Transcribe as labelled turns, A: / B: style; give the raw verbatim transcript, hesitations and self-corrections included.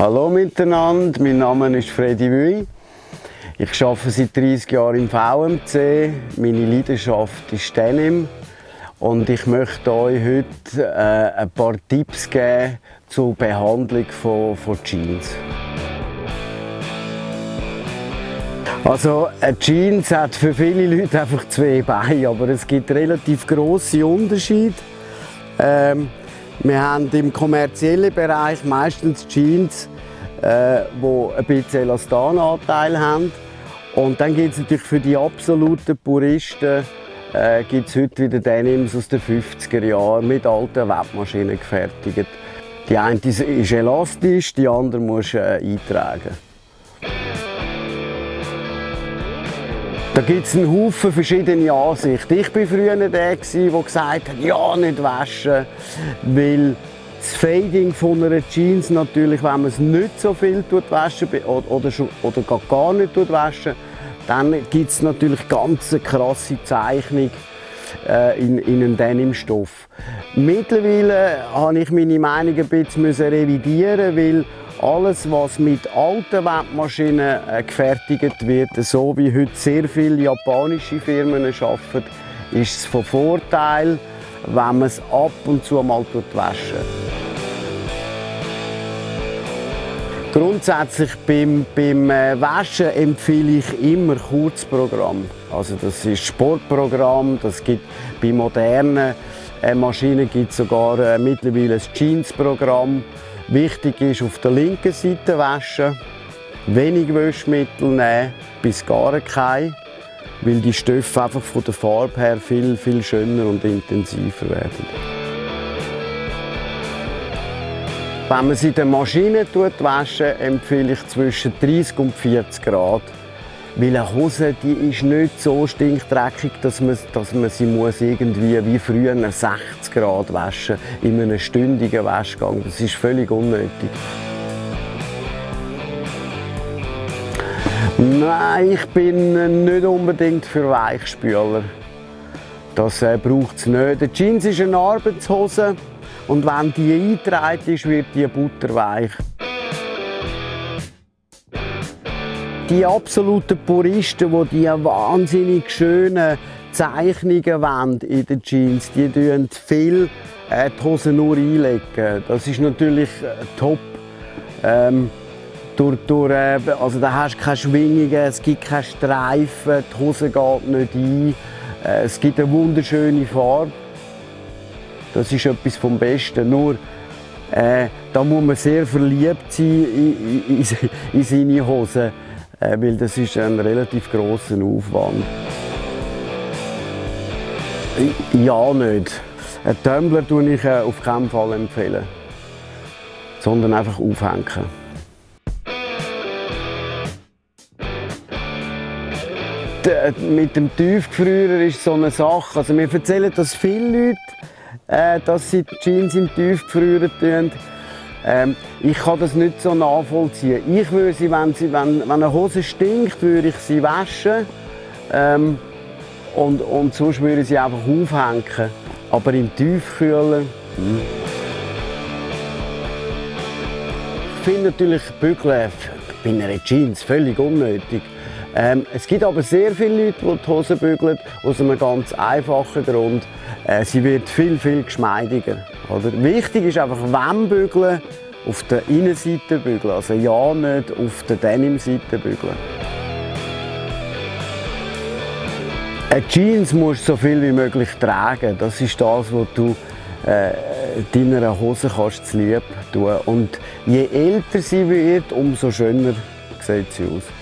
A: Hallo miteinander, mein Name ist Fredi Wüi. Ich arbeite seit dreißig Jahren im V M C. Meine Leidenschaft ist Denim. Und ich möchte euch heute äh, ein paar Tipps geben zur Behandlung von, von Jeans. Also, eine Jeans hat für viele Leute einfach zwei Beine, aber es gibt relativ grosse Unterschiede. Ähm, wir haben im kommerziellen Bereich meistens Jeans, äh, die ein bisschen Elastan-Anteil haben. Und dann gibt es natürlich für die absoluten Puristen äh, gibt's heute wieder Denims aus den fünfziger Jahren mit alten Webmaschinen gefertigt. Die eine ist elastisch, die andere musst du äh, eintragen. Da gibt es einen Haufen verschiedene Ansichten. Ich war früher der, der gesagt hat, ja, nicht waschen, weil das Fading von einer Jeans natürlich, wenn man es nicht so viel waschen oder, oder, oder gar nicht waschen, dann gibt es natürlich ganz eine krasse Zeichnung äh, in, in einem Denimstoff. Mittlerweile habe ich meine Meinung ein bisschen revidieren, weil alles, was mit alten Webmaschinen äh, gefertigt wird, so wie heute sehr viele japanische Firmen arbeiten, ist es von Vorteil, wenn man es ab und zu mal waschen. Grundsätzlich beim, beim Waschen empfehle ich immer Kurzprogramm. Also das ist Sportprogramm, das gibt bei modernen äh, Maschinen gibt es sogar äh, mittlerweile ein Jeansprogramm. Wichtig ist, auf der linken Seite waschen, wenig Waschmittel nehmen, bis gar kein, weil die Stoffe einfach von der Farbe her viel, viel schöner und intensiver werden. Wenn man sie in der Maschine waschen, empfehle ich zwischen dreißig und vierzig Grad. Weil eine Hose die ist nicht so stinkdreckig, dass man, dass man sie muss irgendwie wie früher sechzig Grad waschen in einem stündigen Waschgang. Das ist völlig unnötig. Nein, ich bin nicht unbedingt für Weichspüler. Das äh, braucht es nicht. Die Jeans ist eine Arbeitshose und wenn die eingetragen ist, wird die butterweich. Die absoluten Puristen, die die wahnsinnig schönen Zeichnungen wollen in den Jeans, die legen viel äh, die Hose nur einlegen. Das ist natürlich äh, top. Ähm, durch, durch, äh, also da hast du keine Schwingungen, es gibt keine Streifen, die Hose geht nicht ein. Äh, es gibt eine wunderschöne Farbe. Das ist etwas vom Besten. Nur äh, da muss man sehr verliebt sein in, in, in, in seine Hose. Weil das ist ein relativ grosser Aufwand. Ja, nicht. Einen Tumbler empfehle ich auf keinen Fall empfehlen, sondern einfach aufhängen. Mit dem Tiefgefrierer ist so eine Sache. Also wir erzählen das viele Leute, äh, dass sie die Jeans im Tiefgefrierer tun. Ähm, ich kann das nicht so nachvollziehen. Ich würde sie, wenn, sie, wenn, wenn eine Hose stinkt, würde ich sie waschen ähm, und, und sonst würde ich sie einfach aufhängen. Aber im Tiefkühlen. Hm. Ich finde natürlich Bügeln bei einer Jeans völlig unnötig. Ähm, es gibt aber sehr viele Leute, die die Hose bügeln, aus einem ganz einfachen Grund. Äh, sie wird viel, viel geschmeidiger. Oder? Wichtig ist einfach, wenn bügeln, auf der Innenseite bügeln. Also ja, nicht auf der Denim-Seite bügeln. Eine Jeans musst du so viel wie möglich tragen. Das ist das, was du äh, deiner Hose kannst zu lieb tun. Und je älter sie wird, umso schöner sieht sie aus.